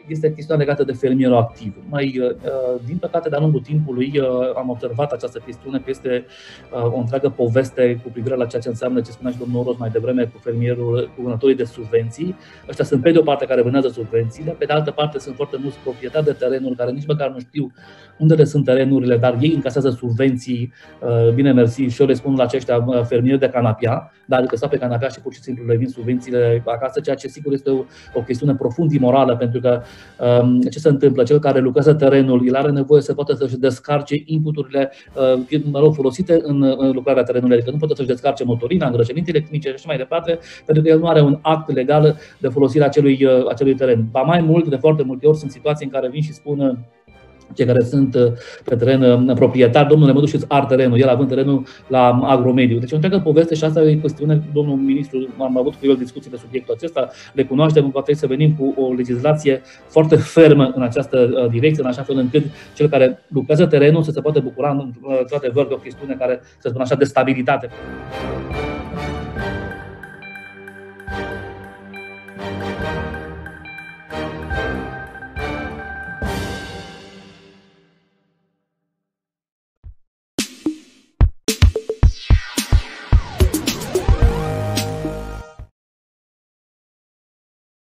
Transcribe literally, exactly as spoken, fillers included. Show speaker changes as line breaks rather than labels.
este chestiunea legată de fermierul activ. Mai, din păcate, de-a lungul timpului am observat această chestiune, că este o întreagă poveste cu privire la ceea ce înseamnă, ce spunea și domnul Oroz mai devreme, cu fermierul, cu vânătorii de subvenții. Ăștia sunt pe de o parte care vânează subvențiile, pe de altă parte sunt foarte mulți proprietari de terenuri care nici măcar nu știu unde le sunt terenurile, dar ei încasează subvenții, bine mersi, și eu le spun la aceștia fermieri de canapia, dar adică stau pe canapia și pur și simplu le vin subvențiile acasă, ceea ce sigur este o, o chestiune profund imorală, pentru că ce se întâmplă? Cel care lucrează terenul, el are nevoie să poată să-și descarce inputurile mă rog, folosite în, în lucrarea terenului, adică nu poate să-și descarce motorina, îngrășămintele chimice și așa mai departe, pentru că el nu are un act legal de folosire a acelui, acelui teren. Ba mai mult, de foarte multe ori sunt situații în care vin și spun cei care sunt pe teren proprietari: domnule, mă duc și-ți ard terenul, el având terenul la Agromediu. Deci o întreagă poveste și asta e chestiune, domnul ministru, am avut cu el discuții pe subiectul acesta, le cunoaștem, va trebui să venim cu o legislație foarte fermă în această direcție, în așa fel încât cel care lucrează terenul să se poate bucura într-adevăr de o chestiune care, să spun așa, de stabilitate.